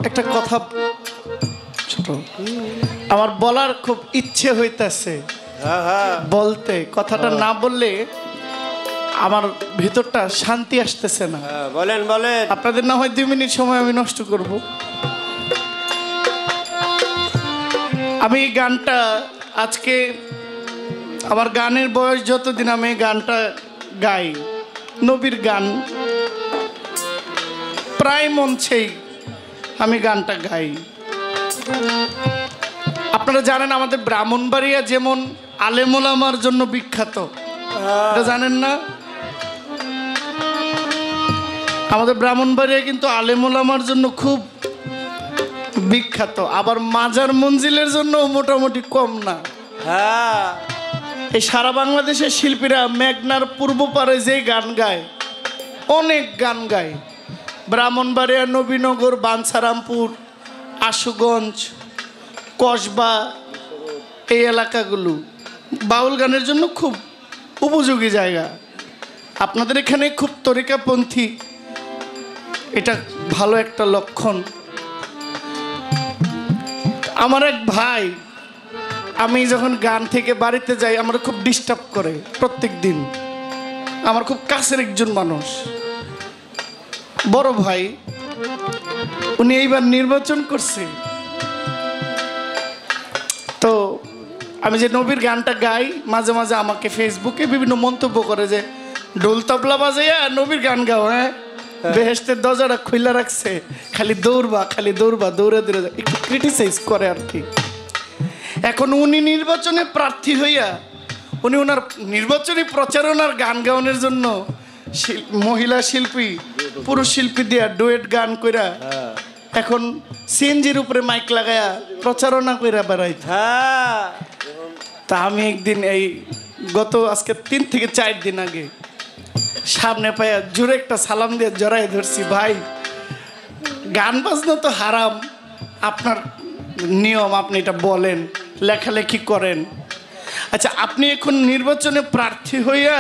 একটা কথা ছোট আমার বলার খুব ইচ্ছে হইতাছে বলতে, কথাটা না বললে আমার ভিতরটা শান্তি আসতেছে না। বলেন বলেন। আপনাদের না হয় 2 মিনিট সময় আমি নষ্ট করব। আমি গানটা আজকে আমার গানের বয়স যতদিন আমি গানটা গাই, নবীর গান প্রায় মঞ্চেই আমি গানটা গাই। আপনারা জানেন আমাদের ব্রাহ্মণবাড়িয়া যেমন আলেম ওলামার জন্য বিখ্যাত, এটা জানেন না? আমাদের ব্রাহ্মণবাড়িয়া কিন্তু আলেম ওলামার জন্য খুব বিখ্যাত, আবার মাজার মঞ্জিলের জন্য মোটামুটি কম না। এই সারা বাংলাদেশের শিল্পীরা মেঘনার পূর্ব পারে যে গান গায়, অনেক গান গায়। ব্রাহ্মণবাড়িয়া, নবীনগর, বাঞ্ছারামপুর, আশুগঞ্জ, কসবা, এই এলাকাগুলো বাউল গানের জন্য খুব উপযোগী জায়গা। আপনাদের এখানে খুব তরিকাপন্থী, এটা ভালো একটা লক্ষণ। আমার এক ভাই, আমি যখন গান থেকে বাড়িতে যাই আমার খুব ডিস্টার্ব করে প্রত্যেক দিন। আমার খুব কাছের একজন মানুষ, বড় ভাই, উনি এইবার নির্বাচন করছে। তো আমি যে নবীর গানটা গাই, মাঝে মাঝে আমাকে ফেসবুকে বিভিন্ন মন্তব্য করে যে ঢোল তবলা বাজাইয়া নবীর গান গাও, হ্যাঁ বেহেশতের দরজাটা খুলে রাখছে, খালি দৌড়বা খালি দৌড়বা, দৌড়ে দৌড়ে একটু ক্রিটিসাইজ করে আর কি। এখন উনি নির্বাচনে প্রার্থী হইয়া উনি ওনার নির্বাচনী প্রচারণার গান গাওয়ানোর জন্য মহিলা শিল্পী পুরুষ শিল্পী দিয়া ডুয়েট গান কইরা এখন সিএনজির উপরে মাইক লাগায়া প্রচারণা কইরা বেড়াই। তা আমি একদিন এই গত আজকে 3 থেকে 4 দিন আগে সামনে পাইয়া জোরে একটা সালাম দিয়ে জড়াই ধরছি, ভাই গান বাজনা তো হারাম, আপনার নিয়ম, আপনি এটা বলেন, লেখালেখি করেন। আচ্ছা, আপনি এখন নির্বাচনে প্রার্থী হইয়া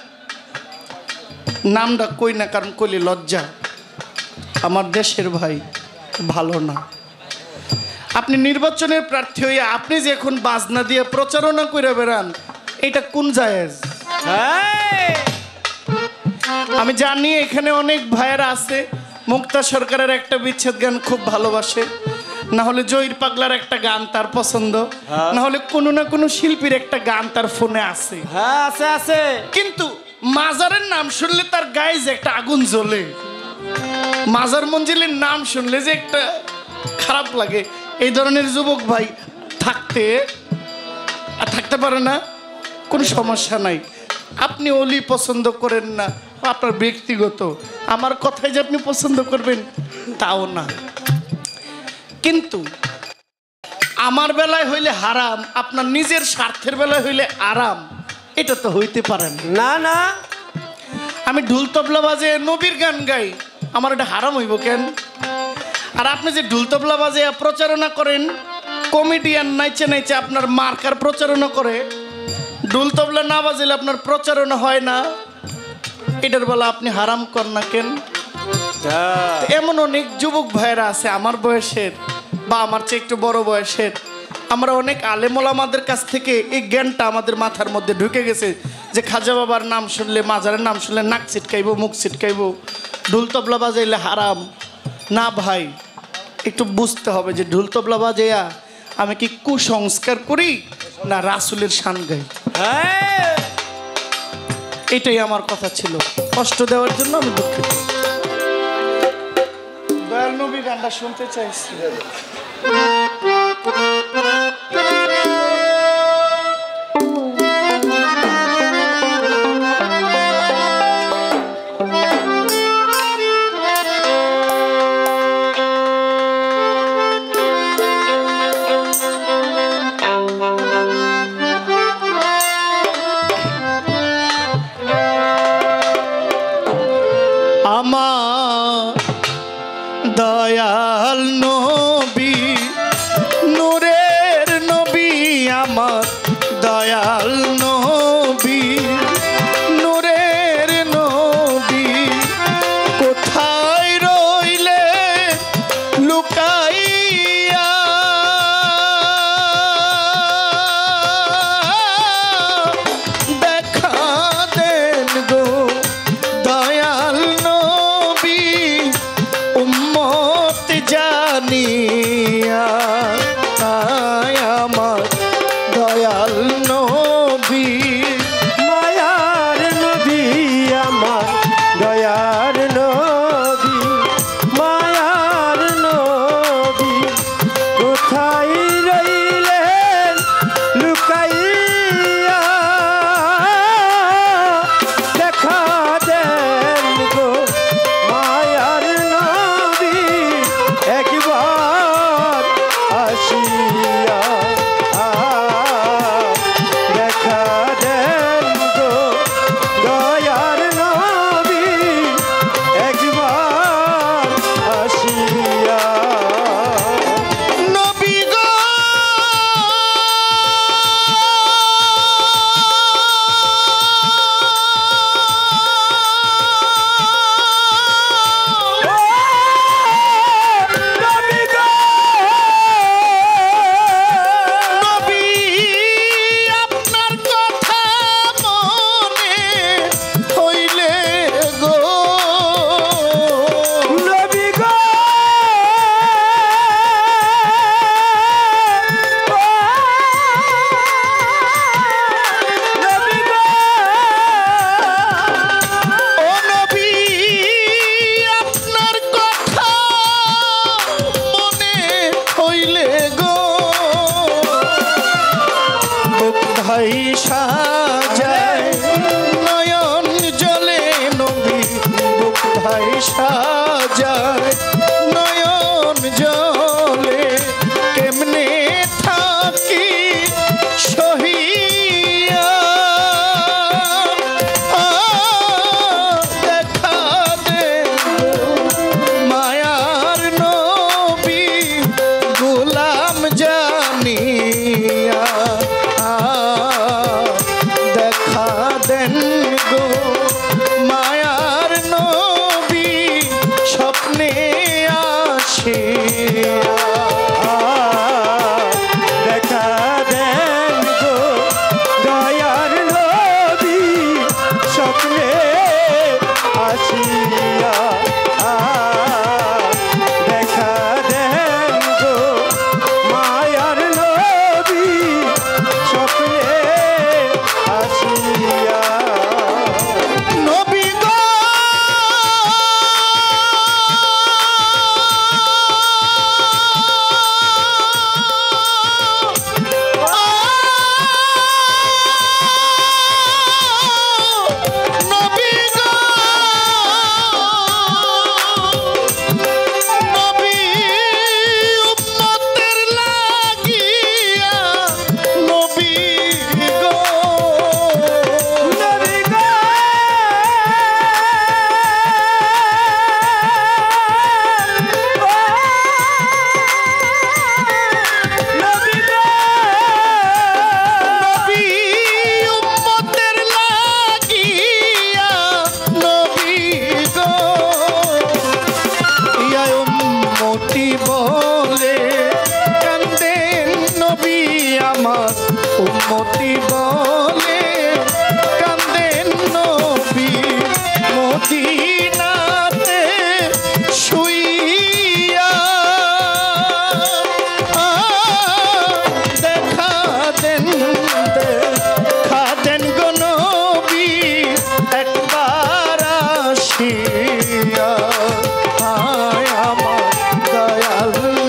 নামটা কই না, কারণ কইলে লজ্জা, আমার দেশের ভাই ভালো না। আপনি নির্বাচনের প্রার্থী হইয়া আপনি যে এখন বাজনা দিয়ে প্রচারণা করে বেড়ান, এটা কোন জায়েজ? আমি জানি এখানে অনেক ভাইয়েরা আছে মুক্তা সরকারের একটা বিচ্ছেদ গান খুব ভালোবাসে, না হলে জহির পাগলার একটা গান তার পছন্দ, না হলে কোনো না কোনো শিল্পীর একটা গান তার ফোনে আছে। আছে আছে। কিন্তু মাজারের নাম শুনলে তার গায়ে যে একটা আগুন জ্বলে, মাজার মঞ্জিলের নাম শুনলে যে একটা খারাপ লাগে, এই ধরনের যুবক ভাই থাকতে পারে না, কোনো সমস্যা নাই। আপনি অলি পছন্দ করেন না, আপনার ব্যক্তিগত, আমার কথাই যে আপনি পছন্দ করবেন তাও না। কিন্তু আমার বেলায় হইলে হারাম, আপনার নিজের স্বার্থের বেলায় হইলে আরাম, এটা তো হইতে পারে না। না, আমি ঢোল তবলা বাজে নবীর গান গাই, আমার এটা হারাম হইব কেন? আর আপনি যে ঢোল তবলা বাজে প্রচারণা করেন, কমেডিয়ান নাইচে নাইচে আপনার মার্কার প্রচারণা করে, ঢোল তবলা না বাজিলে আপনার প্রচারণা হয় না, এটার বেলা আপনি হারাম কর না কেন? এমন অনেক যুবক ভাইয়েরা আছে আমার বয়সের বা আমার চেয়ে একটু বড় বয়সের, আমরা অনেক আলেম ওলামাদের কাছ থেকে এই জ্ঞানটা আমাদের মাথার মধ্যে ঢুকে গেছে যে খাজা বাবার নাম শুনলে, মাজারের নাম শুনলে নাক ছিটকাইব, মুখ ছিটকাইব, ঢোল তবলা বাজাইলে হারাম। না ভাই, একটু বুঝতে হবে যে ঢোল তবলা বাজাইয়া আমি কি কুসংস্কার করি না রাসূলের শান গাই। এটাই আমার কথা ছিল, কষ্ট দেওয়ার জন্য আমি দুঃখিত। দয়াল নবী গানটা শুনতে চাইছি। আমার দয়াল নবী, নূরের নবী, আমার দয়াল নবী, নূরের নবী, কোথায় রইলে লুকা রহমত জানিয়া আয় আমার দয়াল নবী মায়ার নবী আমার দয়ার নবী মায়ার নবী কোথায় রইলেন লুকাইয়া দেখা দেন গো মায়ার নবী একবার আসিয়া দেখা দেন গো দয়ার নবী একবার আসিয়া নবী গো নবী গো নবী আপনার কথা মনে হইলে গো নবী গো নবী গো ও নবী আপনার কথা মনে হইলে গো বুক ভাই সাজায় নয়ন জলে নবী বুক ভাই সাজায় নয়ন জলে কেমনে থাকি সহিয়া দেখা দে মায়ার নবী গোলাম জানিয়া দেখা দেন গো মায়ার নবী স্বপ্নে আসিয়া দেখা দেন গো দয়ার নবী স্বপ্নে আসিয়া দেখা দেন গো মায়ার নবী স্বপ্নে আসিয়া নবী গো নবী গো নবী উম্মতের লাগিয়া নবী গো নবী গো নবী গো নবী উম্মতের লাগিয়া নবী গো ইয়া উম্মতি বলে কান্দেন নবী আমার উম্মতি বলে কান্দেন নবী মদিনাতে শুইয়া দেখা দেন গো নবী একবার আসিয়া আয় আমার দয়াল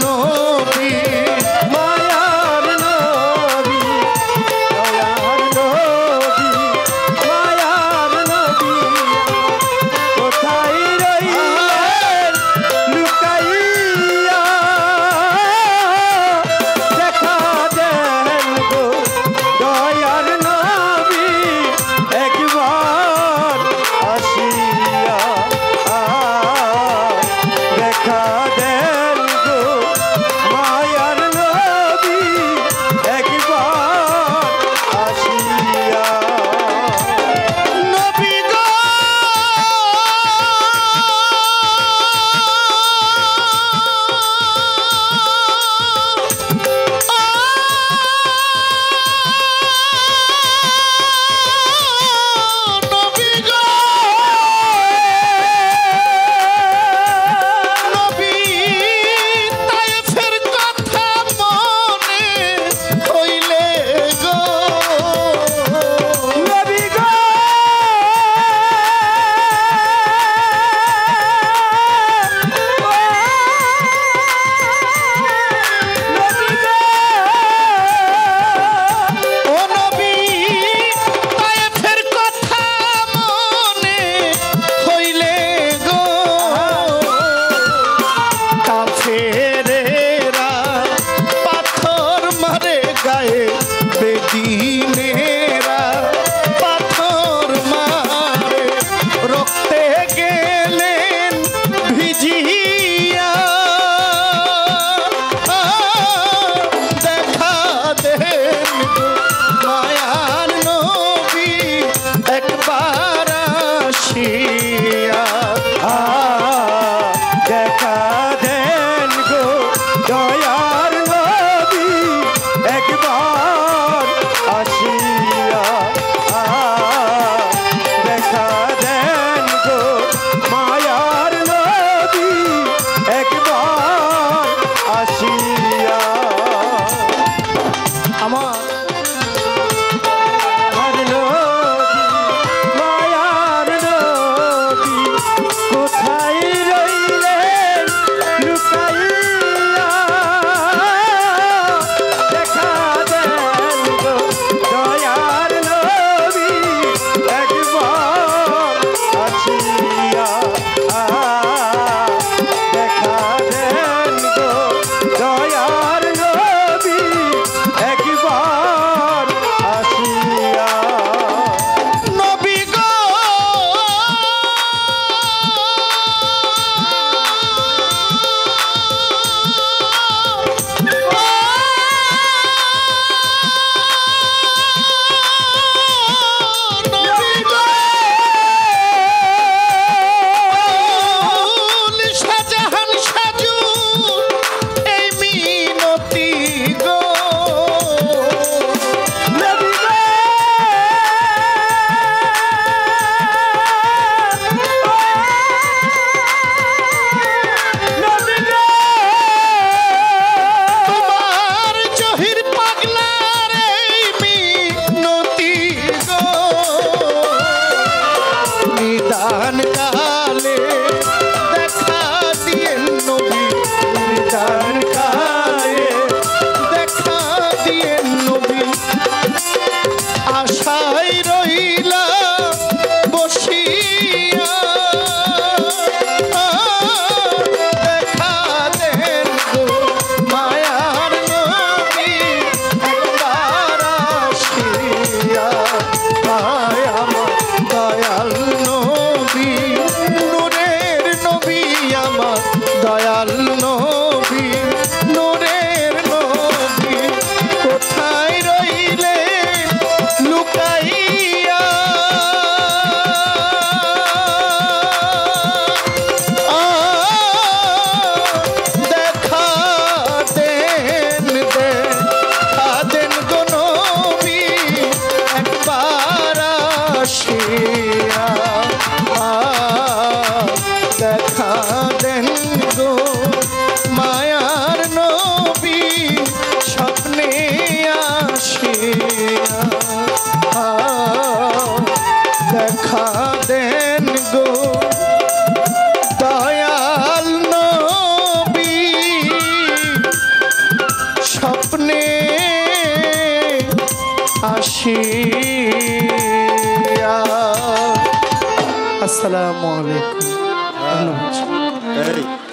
দেখিয়া। আসসালামু আলাইকুম। ধন্যবাদ। এই